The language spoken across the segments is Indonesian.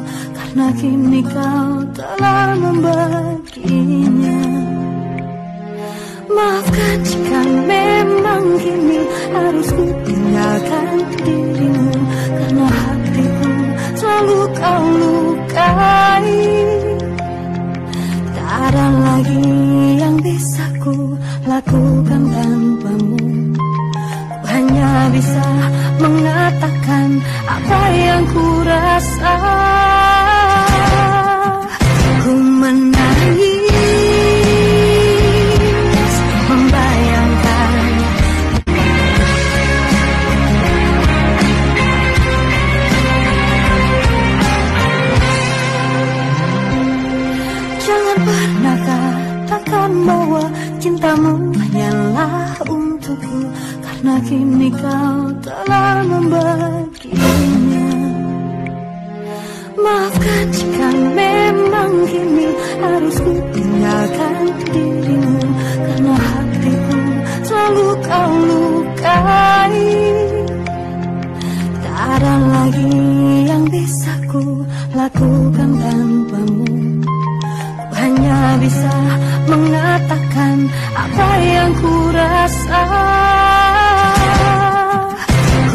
karena kini kau telah membaginya. Maafkan jika memang kini harus ku tinggalkan dirimu, karena hatiku selalu kau lukai. Tak ada lagi yang bisa ku lakukan tanpamu. Ku hanya bisa mengatakan apa yang ku rasa. Ku menangis membayangkan jangan pernah katakan bahwa cintamu hanyalah untukku, karena kini kau telah membaginya. Maafkan jika memang kini harus ku tinggalkan dirimu, karena hatiku selalu kau lukai. Tak ada lagi yang bisa ku lakukan tanpamu. Ku hanya bisa mengatakan apa yang ku rasa. Ku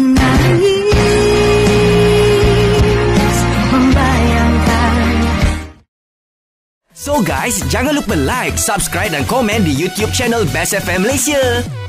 menangis membayangkan. So guys, jangan lupa like, subscribe dan komen di YouTube channel Best FM Malaysia.